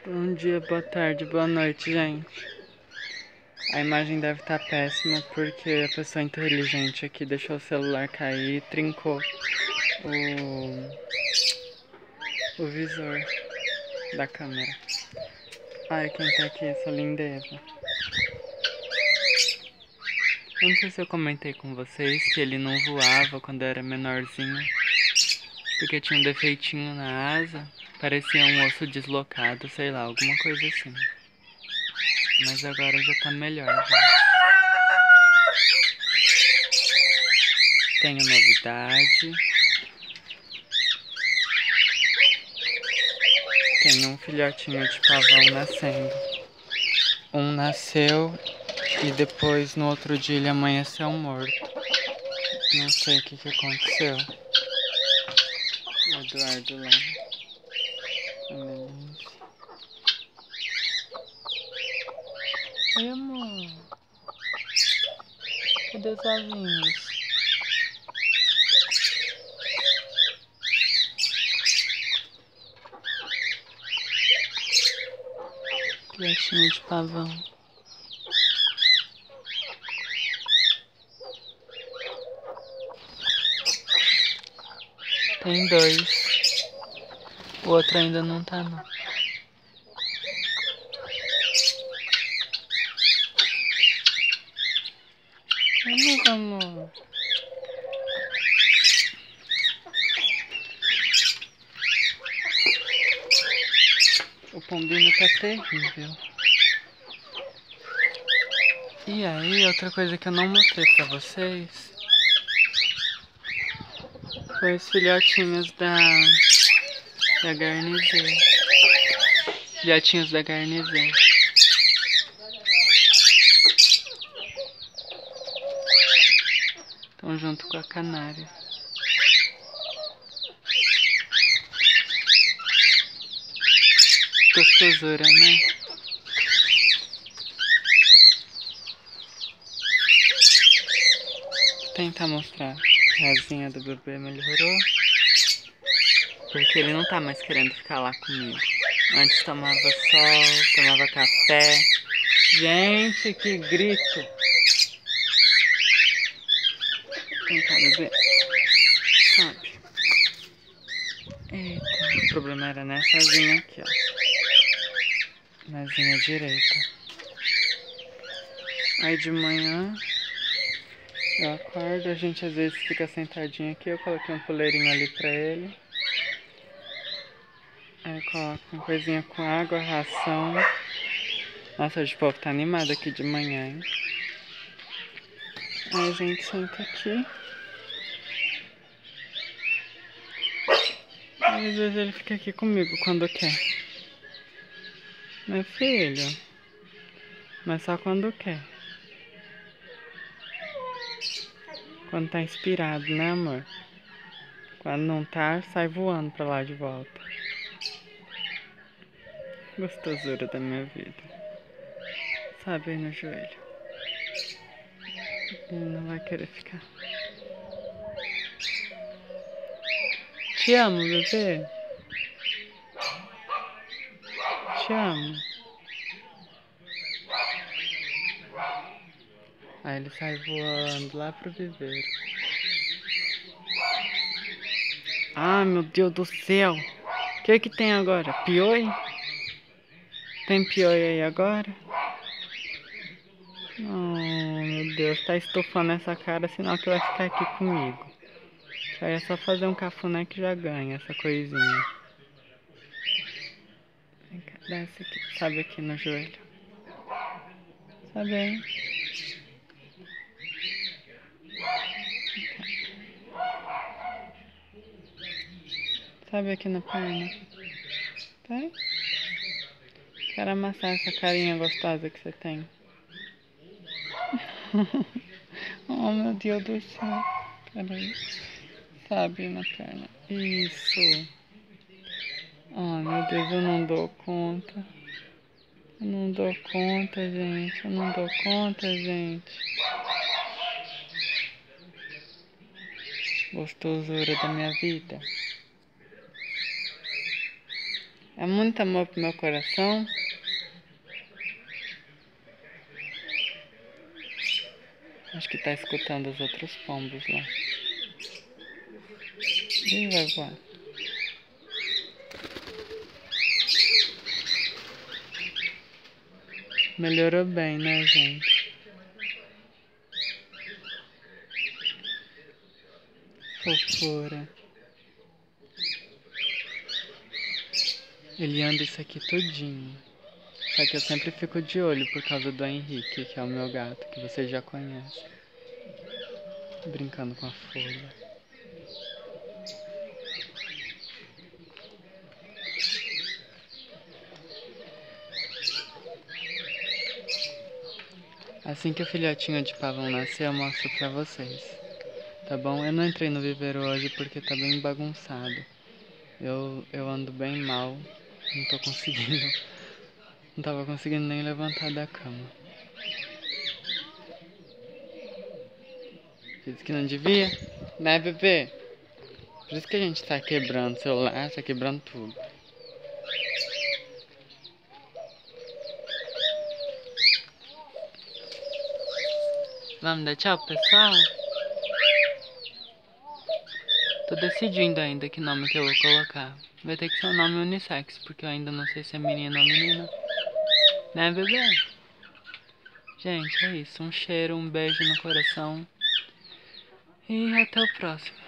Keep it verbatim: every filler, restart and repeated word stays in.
Bom dia, boa tarde, boa noite, gente. A imagem deve estar péssima porque a pessoa inteligente aqui deixou o celular cair e trincou o, o visor da câmera. Ai, quem tá aqui, essa lindeza. Eu não sei se eu comentei com vocês que ele não voava quando eu era menorzinho, porque tinha um defeitinho na asa, parecia um osso deslocado, sei lá, alguma coisa assim. Mas agora já tá melhor, já. Tenho novidade. Tenho um filhotinho de pavão nascendo. Um nasceu e depois no outro dia ele amanheceu morto. Não sei o que, que aconteceu. O Eduardo lá. A Melissa. Oi, amor. Cadê os ovinhos? Filhotinho de pavão. Tem dois. O outro ainda não tá, não. Vamos, amor. O pombinho tá terrível. E aí, outra coisa que eu não mostrei pra vocês foi os filhotinhos da, da Garnizé. Filhotinhos da Garnizé. Estão junto com a canária. Gostosura, né? Vou tentar mostrar que a asinha do bebê melhorou. Porque ele não tá mais querendo ficar lá comigo. Antes tomava sol, tomava café. Gente, que grito! Vem cá, bebê. Sobe. Eita, o problema era nessa asinha aqui, ó. Na asinha direita. Aí de manhã eu acordo, a gente às vezes fica sentadinho aqui, eu coloquei um puleirinho ali pra ele. Aí eu coloco uma coisinha com água, ração. Nossa, hoje o povo tá animado aqui de manhã, hein? Aí a gente senta aqui. E às vezes ele fica aqui comigo quando quer. Meu filho. Mas só quando quer. Quando tá inspirado, né, amor? Quando não tá, sai voando pra lá de volta. Gostosura da minha vida. Sabe aí no joelho. Ele não vai querer ficar. Te amo, bebê. Te amo. Aí ele sai voando lá pro viveiro. Ah, meu Deus do céu. O que que tem agora? Pioi? Tem pioi aí agora? Oh, meu Deus. Tá estufando essa cara, senão que vai ficar aqui comigo. Isso aí é só fazer um cafuné que já ganha essa coisinha. Vem cá, desce aqui. Sabe aqui no joelho. Sabe aí? Sabe aqui na perna? Vai. Quero amassar essa carinha gostosa que você tem. Oh, meu Deus do céu. Peraí. Sabe na perna. Isso. Oh, meu Deus, eu não dou conta. Eu não dou conta, gente. Eu não dou conta, gente. Gostosura da minha vida. É muito amor pro meu coração. Acho que tá escutando os outros pombos lá. Ih, vai voar. Melhorou bem, né, gente? Fofura. Ele anda isso aqui todinho. Só que eu sempre fico de olho por causa do Henrique, que é o meu gato, que vocês já conhecem. Brincando com a folha. Assim que o filhotinho de pavão nascer, eu mostro pra vocês. Tá bom? Eu não entrei no viveiro hoje porque tá bem bagunçado. Eu, eu ando bem mal. Não tô conseguindo. Não tava conseguindo nem levantar da cama. Fiz que não devia? Né, bebê? Por isso que a gente tá quebrando o celular, tá quebrando tudo. Vamos dar tchau, pessoal? Tô decidindo ainda que nome que eu vou colocar. Vai ter que ser um nome unissex, porque eu ainda não sei se é menino ou menina. Né, bebê? Gente, é isso. Um cheiro, um beijo no coração. E até o próximo.